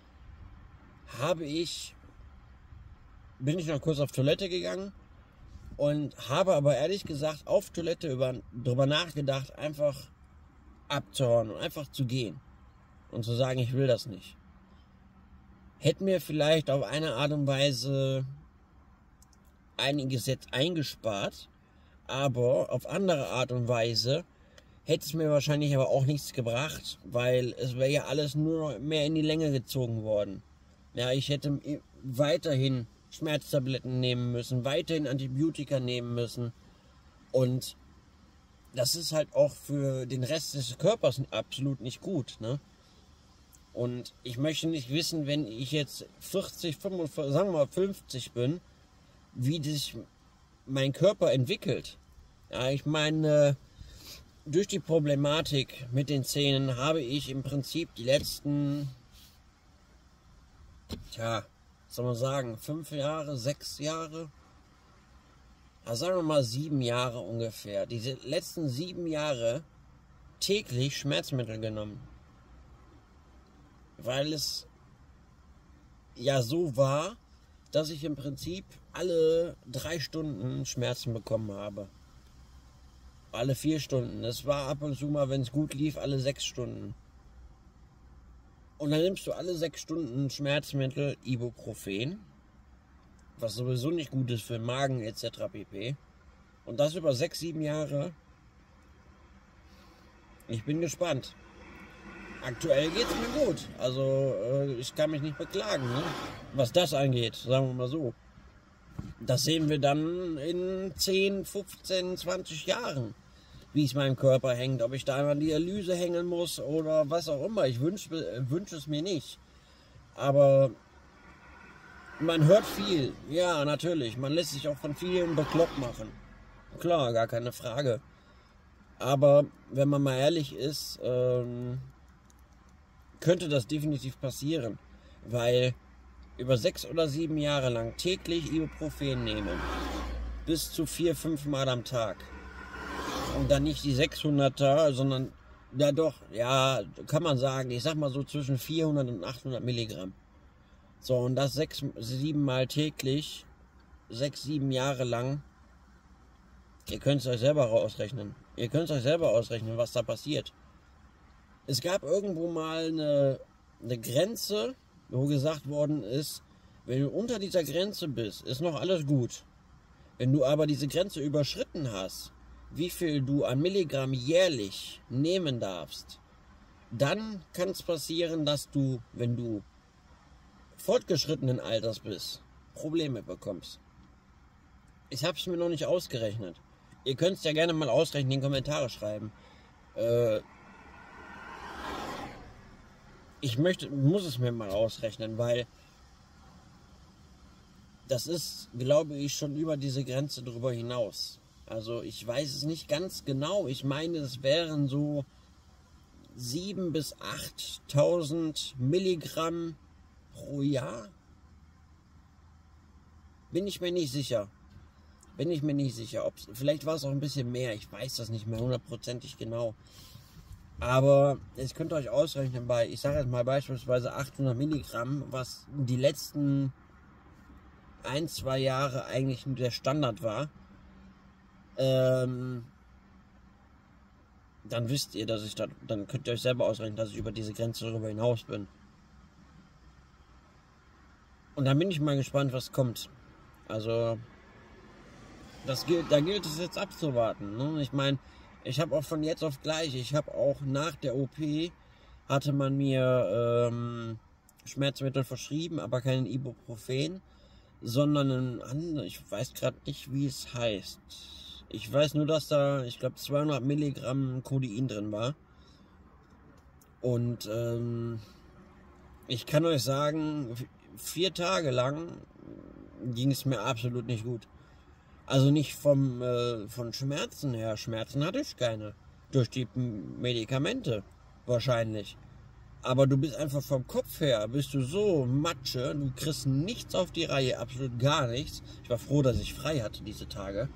S1: bin ich noch kurz auf Toilette gegangen und habe aber ehrlich gesagt auf Toilette darüber nachgedacht, einfach abzuhauen und einfach zu gehen und zu sagen, ich will das nicht. Hätte mir vielleicht auf eine Art und Weise einiges jetzt eingespart, aber auf andere Art und Weise hätte es mir wahrscheinlich aber auch nichts gebracht, weil es wäre ja alles nur noch mehr in die Länge gezogen worden. Ja, ich hätte weiterhin Schmerztabletten nehmen müssen, weiterhin Antibiotika nehmen müssen und das ist halt auch für den Rest des Körpers absolut nicht gut, ne? Und ich möchte nicht wissen, wenn ich jetzt 40, 45, sagen wir mal 50 bin, wie sich mein Körper entwickelt. Ja, ich meine, durch die Problematik mit den Zähnen habe ich im Prinzip die letzten, soll man sagen, 5 Jahre, 6 Jahre, sagen wir mal 7 Jahre ungefähr, diese letzten 7 Jahre täglich Schmerzmittel genommen. Weil es ja so war, dass ich im Prinzip alle 3 Stunden Schmerzen bekommen habe. Alle 4 Stunden. Es war ab und zu mal, wenn es gut lief, alle 6 Stunden. Und dann nimmst du alle 6 Stunden Schmerzmittel, Ibuprofen, was sowieso nicht gut ist für den Magen etc. pp. Und das über 6, 7 Jahre. Ich bin gespannt. Aktuell geht es mir gut. Also ich kann mich nicht beklagen, ne? Was das angeht, sagen wir mal so. Das sehen wir dann in 10, 15, 20 Jahren, wie es meinem Körper hängt. Ob ich da einmal Dialyse hängen muss oder was auch immer. Ich wünsche es mir nicht. Aber man hört viel. Ja, natürlich. Man lässt sich auch von vielen bekloppt machen. Klar, gar keine Frage. Aber wenn man mal ehrlich ist, könnte das definitiv passieren, weil über 6 oder 7 Jahre lang täglich Ibuprofen nehmen, bis zu 4, 5 Mal am Tag und dann nicht die 600er, sondern kann man sagen, ich sag mal so zwischen 400 und 800 Milligramm. So, und das 6, 7 Mal täglich, 6, 7 Jahre lang. Ihr könnt es euch selber ausrechnen. Was da passiert. Es gab irgendwo mal eine Grenze, wo gesagt worden ist, wenn du unter dieser Grenze bist, ist noch alles gut. Wenn du aber diese Grenze überschritten hast, wie viel du an Milligramm jährlich nehmen darfst, dann kann es passieren, dass du, wenn du fortgeschrittenen Alters bist, Probleme bekommst. Ich habe es mir noch nicht ausgerechnet. Ihr könnt es ja gerne mal ausrechnen, in die Kommentare schreiben. Muss es mir mal ausrechnen, weil das ist, glaube ich, schon über diese Grenze drüber hinaus. Also ich weiß es nicht ganz genau. Ich meine, es wären so 7.000 bis 8.000 Milligramm pro Jahr. Bin ich mir nicht sicher. Vielleicht war es auch ein bisschen mehr. Ich weiß das nicht mehr hundertprozentig genau. Aber es könnt ihr euch ausrechnen bei, ich sage jetzt mal beispielsweise 800 Milligramm, was die letzten 1-2 Jahre eigentlich nur der Standard war. Dann wisst ihr, dass dann könnt ihr euch selber ausrechnen, dass ich über diese Grenze darüber hinaus bin. Und dann bin ich mal gespannt, was kommt. Also, da gilt es jetzt abzuwarten. Ne? Ich meine, ich habe auch von jetzt auf gleich, ich habe auch nach der OP, hatte man mir Schmerzmittel verschrieben, aber keinen Ibuprofen, sondern ein anderes, ich weiß gerade nicht, wie es heißt. Ich weiß nur, dass da, ich glaube, 200 Milligramm Codein drin war. Und ich kann euch sagen, 4 Tage lang ging es mir absolut nicht gut. Also nicht von Schmerzen her. Schmerzen hatte ich keine. Durch die Medikamente wahrscheinlich. Aber du bist einfach vom Kopf her, bist du so Matsche, du kriegst nichts auf die Reihe, absolut gar nichts. Ich war froh, dass ich frei hatte diese Tage.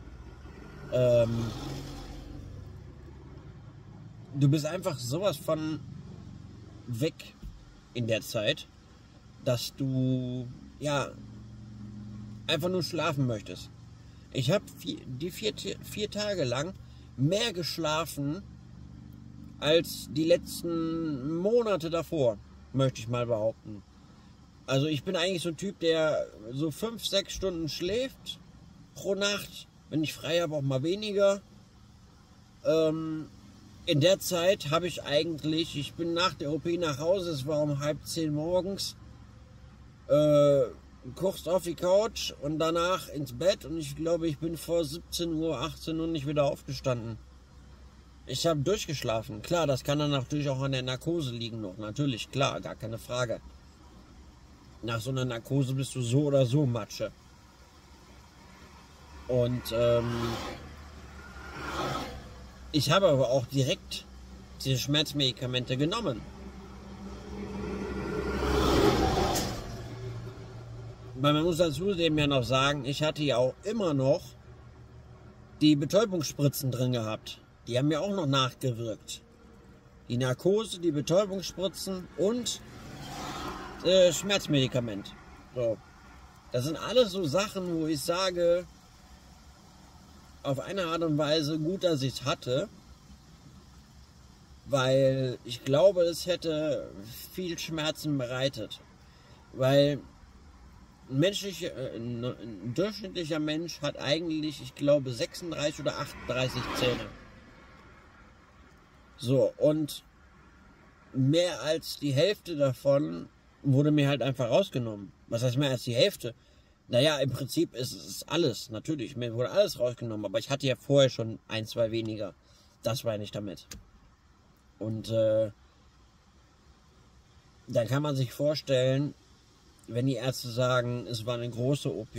S1: Du bist einfach sowas von weg in der Zeit, dass du, ja, einfach nur schlafen möchtest. Ich habe die 4 Tage lang mehr geschlafen als die letzten Monate davor, möchte ich mal behaupten. Also ich bin eigentlich so ein Typ, der so 5-6 Stunden schläft pro Nacht. Wenn ich frei habe, auch mal weniger. In der Zeit habe ich eigentlich, ich bin nach der OP nach Hause, es war um 9:30 morgens, kurz auf die Couch und danach ins Bett und ich glaube, ich bin vor 17 Uhr, 18 Uhr nicht wieder aufgestanden. Ich habe durchgeschlafen. Klar, das kann dann natürlich auch an der Narkose liegen noch. Natürlich, klar, gar keine Frage. Nach so einer Narkose bist du so oder so Matsche. Und ich habe aber auch direkt diese Schmerzmedikamente genommen. Weil man muss dazu eben ja noch sagen, ich hatte ja auch immer noch die Betäubungsspritzen drin gehabt. Die haben mir auch noch nachgewirkt. Die Narkose, die Betäubungsspritzen und Schmerzmedikament. So. Das sind alles so Sachen, wo ich sage, auf eine Art und Weise gut, dass ich es hatte, weil ich glaube, es hätte viel Schmerzen bereitet. Weil ein durchschnittlicher Mensch hat eigentlich, ich glaube, 36 oder 38 Zähne. So, und mehr als die Hälfte davon wurde mir halt einfach rausgenommen. Was heißt mehr als die Hälfte? Naja, im Prinzip ist es alles, natürlich, mir wurde alles rausgenommen, aber ich hatte ja vorher schon 1-2 weniger. Das meine ich damit. Und dann kann man sich vorstellen, wenn die Ärzte sagen, es war eine große OP,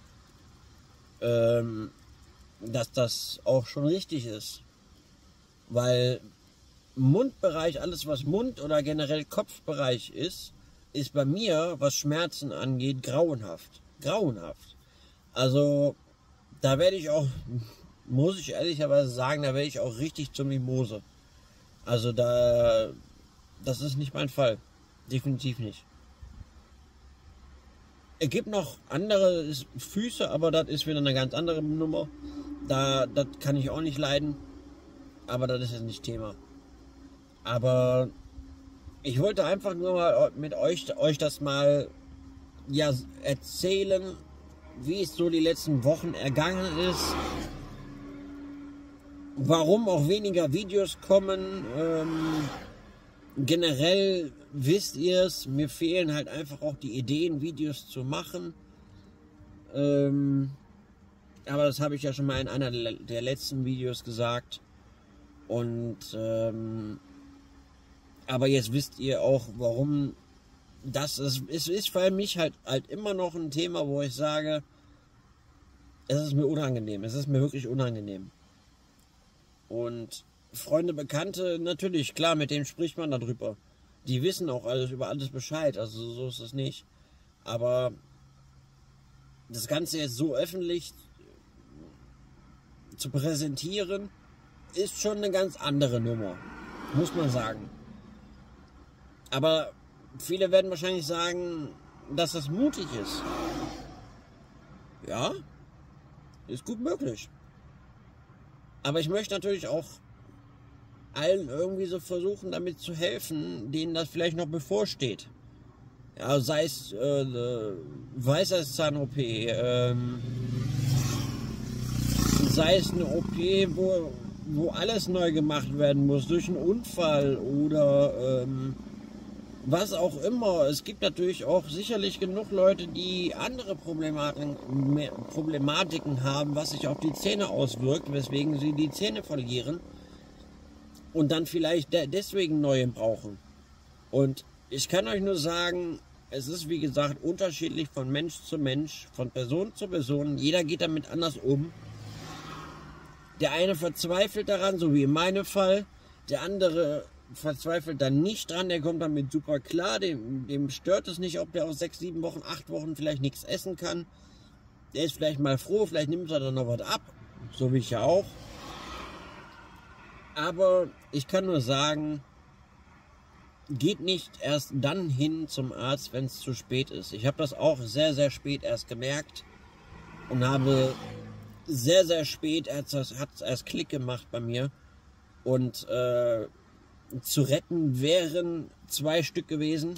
S1: dass das auch schon richtig ist. Weil Mundbereich, alles was Mund oder generell Kopfbereich ist bei mir, was Schmerzen angeht, grauenhaft. Grauenhaft. Also, da werde ich auch, muss ich ehrlicherweise sagen, da werde ich auch richtig zur Mimose. Also das ist nicht mein Fall. Definitiv nicht. Es gibt noch andere Füße, aber das ist wieder eine ganz andere Nummer. Das kann ich auch nicht leiden. Aber das ist jetzt nicht Thema. Aber ich wollte einfach nur mal mit euch das mal erzählen, wie es so die letzten Wochen ergangen ist. Warum auch weniger Videos kommen. generell wisst ihr es, mir fehlen halt einfach auch die Ideen, Videos zu machen. Aber das habe ich ja schon mal in einer der letzten Videos gesagt. Und aber jetzt wisst ihr auch, warum das ist. Es ist für mich halt immer noch ein Thema, wo ich sage, es ist mir unangenehm. Es ist mir wirklich unangenehm. Und Freunde, Bekannte, natürlich, klar, mit denen spricht man darüber. Die wissen auch alles über alles Bescheid, also so ist es nicht. Aber das Ganze jetzt so öffentlich zu präsentieren, ist schon eine ganz andere Nummer, muss man sagen. Aber viele werden wahrscheinlich sagen, dass das mutig ist. Ja, ist gut möglich. Aber ich möchte natürlich auch allen irgendwie so versuchen, damit zu helfen, denen das vielleicht noch bevorsteht. Ja, sei es Weisheitszahn-OP, sei es eine OP, wo alles neu gemacht werden muss, durch einen Unfall oder was auch immer. Es gibt natürlich auch sicherlich genug Leute, die andere Problematiken haben, was sich auf die Zähne auswirkt, weswegen sie die Zähne verlieren und dann vielleicht deswegen neue brauchen. Und ich kann euch nur sagen, es ist wie gesagt unterschiedlich von Mensch zu Mensch, von Person zu Person. Jeder geht damit anders um. Der eine verzweifelt daran, so wie in meinem Fall. Der andere verzweifelt dann nicht dran, der kommt damit super klar. Dem stört es nicht, ob der aus 6, 7 Wochen, 8 Wochen vielleicht nichts essen kann. Der ist vielleicht mal froh, vielleicht nimmt er dann noch was ab. So wie ich ja auch. Aber ich kann nur sagen, geht nicht erst dann hin zum Arzt, wenn es zu spät ist. Ich habe das auch sehr, sehr spät erst gemerkt und habe sehr, sehr spät, hat es erst Klick gemacht bei mir. Und zu retten wären 2 Stück gewesen.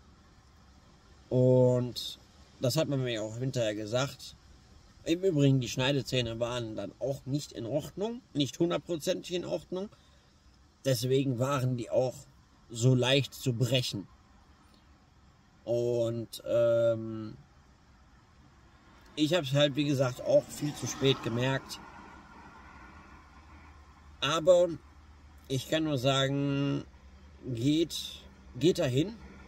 S1: Und das hat man mir auch hinterher gesagt. Im Übrigen, die Schneidezähne waren dann auch nicht in Ordnung, nicht 100% in Ordnung. Deswegen waren die auch so leicht zu brechen. Und ich habe es halt, wie gesagt, auch viel zu spät gemerkt. Aber ich kann nur sagen, geht dahin,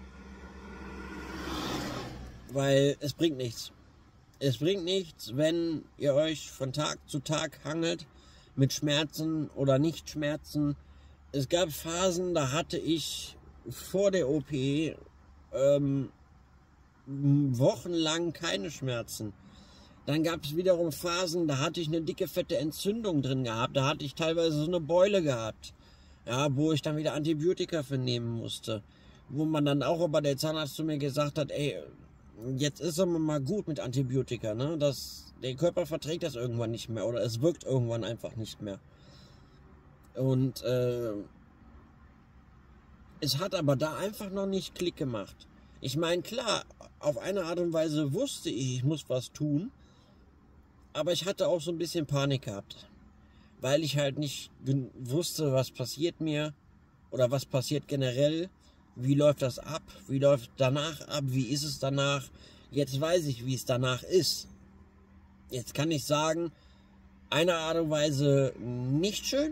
S1: weil es bringt nichts. Es bringt nichts, wenn ihr euch von Tag zu Tag hangelt mit Schmerzen oder Nicht-Schmerzen. Es gab Phasen, da hatte ich vor der OP wochenlang keine Schmerzen. Dann gab es wiederum Phasen, da hatte ich eine dicke, fette Entzündung drin gehabt. Da hatte ich teilweise so eine Beule gehabt, ja, wo ich dann wieder Antibiotika für nehmen musste. Wo man dann auch aber der Zahnarzt zu mir gesagt hat, ey, jetzt ist aber mal gut mit Antibiotika, ne? Der Körper verträgt das irgendwann nicht mehr oder es wirkt irgendwann einfach nicht mehr. Und es hat aber da einfach noch nicht Klick gemacht. Ich meine, klar, auf eine Art und Weise wusste ich muss was tun, aber ich hatte auch so ein bisschen Panik gehabt, weil ich halt nicht wusste, was passiert mir oder was passiert generell, wie läuft das ab, wie läuft danach ab, wie ist es danach. Jetzt weiß ich, wie es danach ist. Jetzt kann ich sagen, eine Art und Weise nicht schön.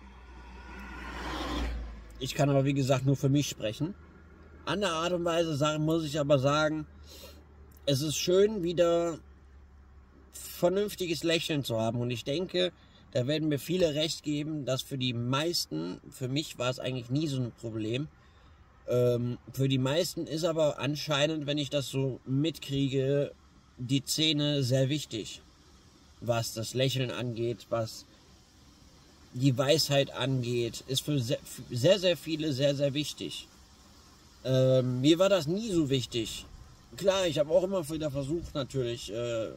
S1: Ich kann aber wie gesagt nur für mich sprechen. Andere Art und Weise muss ich aber sagen, es ist schön, wieder vernünftiges Lächeln zu haben. Und ich denke, da werden mir viele recht geben, dass für die meisten, für mich war es eigentlich nie so ein Problem, für die meisten ist aber anscheinend, wenn ich das so mitkriege, die Zähne sehr wichtig. Was das Lächeln angeht, was die Weisheit angeht, ist für sehr, sehr viele sehr, sehr wichtig. Mir war das nie so wichtig. Klar, ich habe auch immer wieder versucht, natürlich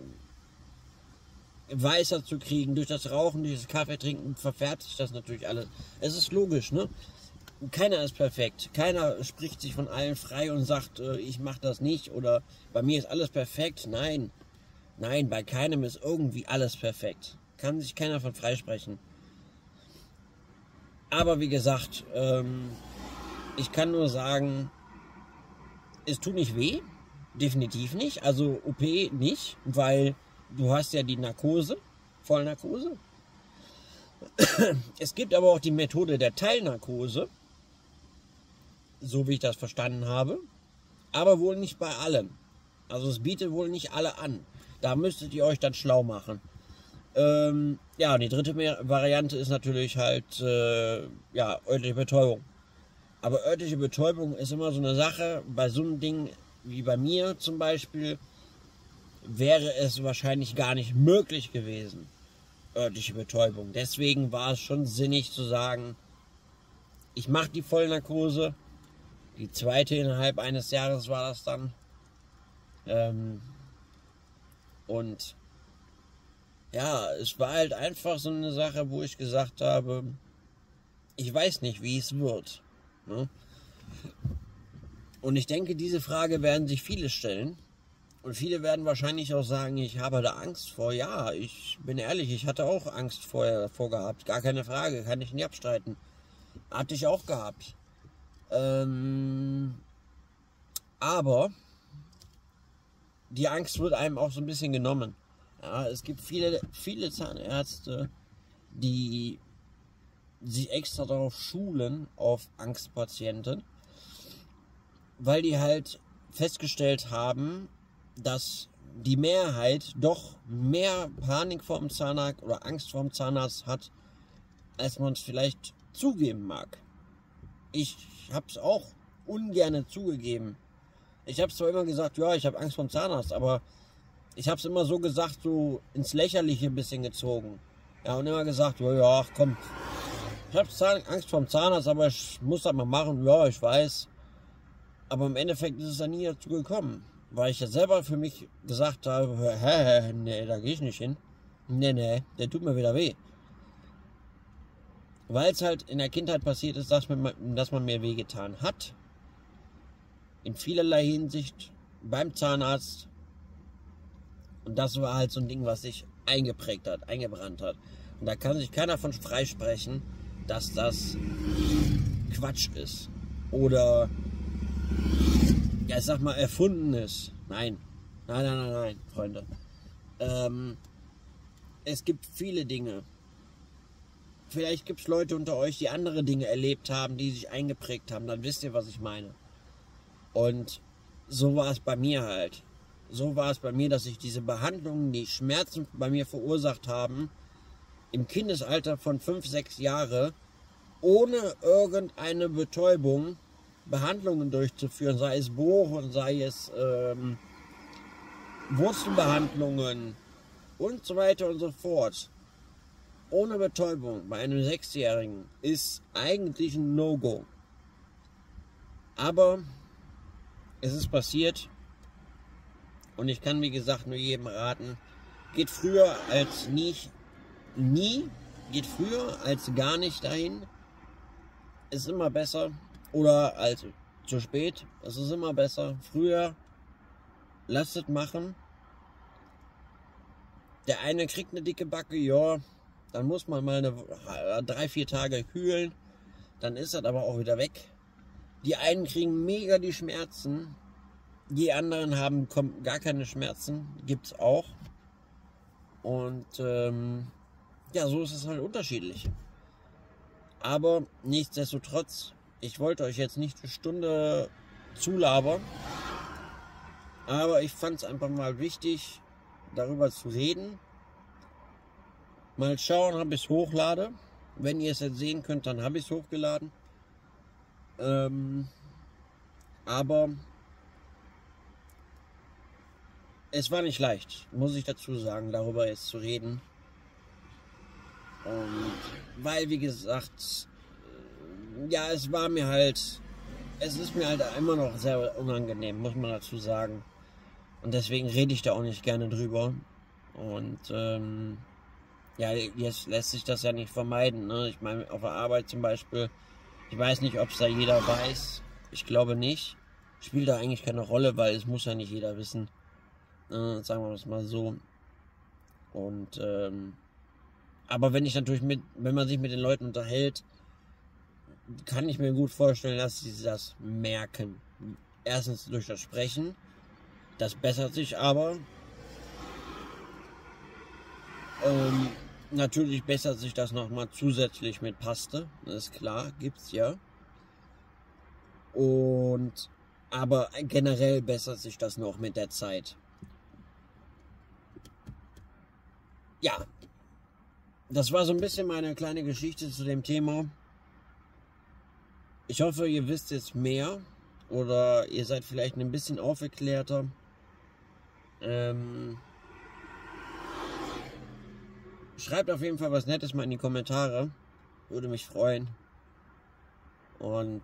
S1: weißer zu kriegen. Durch das Rauchen, durch das Kaffee trinken verfärbt sich das natürlich alles. Es ist logisch, ne? Keiner ist perfekt. Keiner spricht sich von allen frei und sagt, ich mache das nicht oder bei mir ist alles perfekt. Nein, bei keinem ist irgendwie alles perfekt. Kann sich keiner von freisprechen. Aber wie gesagt, Ich kann nur sagen, es tut nicht weh, definitiv nicht. Also OP nicht, weil du hast ja die Narkose, Vollnarkose. Es gibt aber auch die Methode der Teilnarkose, so wie ich das verstanden habe, aber wohl nicht bei allen. Also es bietet wohl nicht alle an. Da müsstet ihr euch dann schlau machen. Ja, und die dritte Variante ist natürlich halt örtliche Betäubung. Aber örtliche Betäubung ist immer so eine Sache. Bei so einem Ding wie bei mir zum Beispiel wäre es wahrscheinlich gar nicht möglich gewesen, örtliche Betäubung. Deswegen war es schon sinnig zu sagen, ich mache die Vollnarkose. Die zweite innerhalb eines Jahres war das dann. Und ja, es war halt einfach so eine Sache, wo ich gesagt habe, ich weiß nicht, wie es wird. Ne? Und ich denke, diese Frage werden sich viele stellen. Und viele werden wahrscheinlich auch sagen, ich habe da Angst vor. Ja, ich bin ehrlich, ich hatte auch Angst vorher davor gehabt. Gar keine Frage, kann ich nicht abstreiten. Hatte ich auch gehabt. Aber die Angst wird einem auch so ein bisschen genommen. Ja, es gibt viele Zahnärzte, die sich extra darauf schulen, auf Angstpatienten, weil die halt festgestellt haben, dass die Mehrheit doch mehr Panik vor dem Zahnarzt oder Angst vor dem Zahnarzt hat, als man es vielleicht zugeben mag. Ich habe es auch ungern zugegeben. Ich habe zwar immer gesagt, ja, ich habe Angst vor dem Zahnarzt, aber ich habe es immer so gesagt, so ins Lächerliche ein bisschen gezogen. Ja, und immer gesagt, ja, ach komm, ich habe Angst vor dem Zahnarzt, aber ich muss das mal machen, ja, ich weiß. Aber im Endeffekt ist es dann nie dazu gekommen, weil ich ja selber für mich gesagt habe, nee, da gehe ich nicht hin. Nee, der tut mir wieder weh. Weil es halt in der Kindheit passiert ist, dass man mir wehgetan hat. In vielerlei Hinsicht beim Zahnarzt. Und das war halt so ein Ding, was sich eingeprägt hat, eingebrannt hat. Und da kann sich keiner von freisprechen, dass das Quatsch ist. Oder, ja, ich sag mal, erfunden ist. Nein, Freunde. Es gibt viele Dinge. Vielleicht gibt es Leute unter euch, die andere Dinge erlebt haben, die sich eingeprägt haben. Dann wisst ihr, was ich meine. Und so war es bei mir halt. So war es bei mir, dass sich diese Behandlungen, die Schmerzen bei mir verursacht haben, im Kindesalter von 5, 6 Jahre, ohne irgendeine Betäubung, Behandlungen durchzuführen, sei es Bohren, sei es Wurzelbehandlungen und so weiter und so fort. Ohne Betäubung bei einem 6-Jährigen ist eigentlich ein No-Go. Aber es ist passiert und ich kann, wie gesagt, nur jedem raten, geht früher als nie, geht früher als gar nicht dahin. Ist immer besser. Oder als zu spät. Es ist immer besser. Früher lasst es machen. Der eine kriegt eine dicke Backe, ja, dann muss man mal 3, 4 Tage kühlen. Dann ist das aber auch wieder weg. Die einen kriegen mega die Schmerzen. Die anderen haben gar keine Schmerzen. Gibt's auch. Und ja, so ist es halt unterschiedlich. Aber nichtsdestotrotz, ich wollte euch jetzt nicht eine Stunde zulabern. Aber ich fand es einfach mal wichtig, darüber zu reden. Mal schauen, ob ich es hochlade. Wenn ihr es jetzt sehen könnt, dann habe ich es hochgeladen. Aber es war nicht leicht, muss ich dazu sagen, darüber jetzt zu reden. Und weil, wie gesagt, ja, es ist mir halt immer noch sehr unangenehm, muss man dazu sagen. Und deswegen rede ich da auch nicht gerne drüber. Und ja, jetzt lässt sich das ja nicht vermeiden. Ne? Ich meine, auf der Arbeit zum Beispiel, ich weiß nicht, ob es da jeder weiß. Ich glaube nicht. Spielt da eigentlich keine Rolle, weil es muss ja nicht jeder wissen. Sagen wir es mal so. Und aber wenn man sich mit den Leuten unterhält, kann ich mir gut vorstellen, dass sie das merken. Erstens durch das Sprechen, das bessert sich aber. Natürlich bessert sich das nochmal zusätzlich mit Paste, das ist klar, gibt's ja. Aber generell bessert sich das noch mit der Zeit. Ja, das war so ein bisschen meine kleine Geschichte zu dem Thema. Ich hoffe, ihr wisst jetzt mehr oder ihr seid vielleicht ein bisschen aufgeklärter. Schreibt auf jeden Fall was Nettes mal in die Kommentare. Würde mich freuen. Und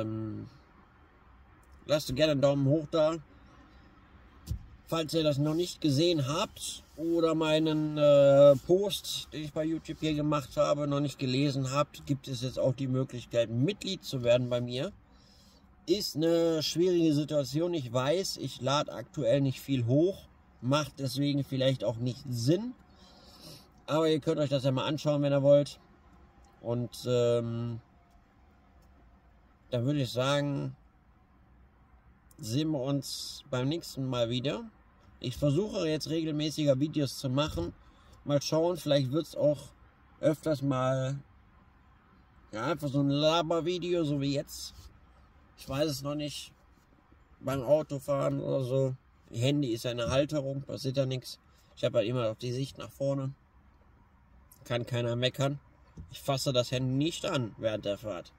S1: lasst gerne einen Daumen hoch da. Falls ihr das noch nicht gesehen habt oder meinen Post, den ich bei YouTube hier gemacht habe, noch nicht gelesen habt, gibt es jetzt auch die Möglichkeit, Mitglied zu werden bei mir. Ist eine schwierige Situation, ich weiß. Ich lade aktuell nicht viel hoch. Macht deswegen vielleicht auch nicht Sinn. Aber ihr könnt euch das ja mal anschauen, wenn ihr wollt. Und dann würde ich sagen, sehen wir uns beim nächsten Mal wieder. Ich versuche jetzt regelmäßiger Videos zu machen. Mal schauen, vielleicht wird es auch öfters mal ja, einfach so ein Labervideo, so wie jetzt. Ich weiß es noch nicht. Beim Autofahren oder so. Handy ist ja eine Halterung, passiert ja nichts. Ich habe halt immer auf die Sicht nach vorne. Kann keiner meckern. Ich fasse das Handy nicht an während der Fahrt.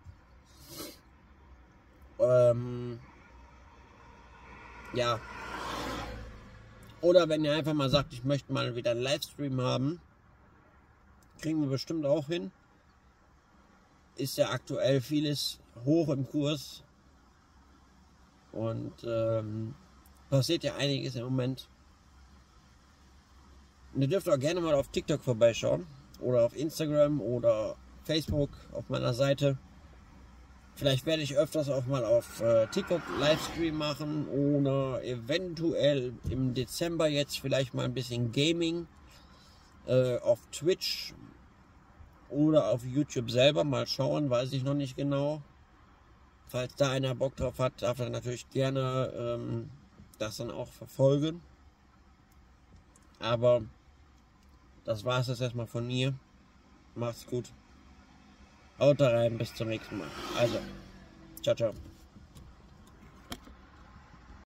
S1: Ja. Oder wenn ihr einfach mal sagt, ich möchte mal wieder einen Livestream haben, kriegen wir bestimmt auch hin. Ist ja aktuell vieles hoch im Kurs. Und passiert ja einiges im Moment. Und ihr dürft auch gerne mal auf TikTok vorbeischauen. Oder auf Instagram oder Facebook auf meiner Seite. Vielleicht werde ich öfters auch mal auf TikTok Livestream machen. Oder eventuell im Dezember jetzt vielleicht mal ein bisschen Gaming. Auf Twitch. Oder auf YouTube selber. Mal schauen, weiß ich noch nicht genau. Falls da einer Bock drauf hat, darf er natürlich gerne das dann auch verfolgen. Aber das war es jetzt erstmal von mir. Macht's gut. Haut rein, bis zum nächsten Mal. Also, ciao, ciao.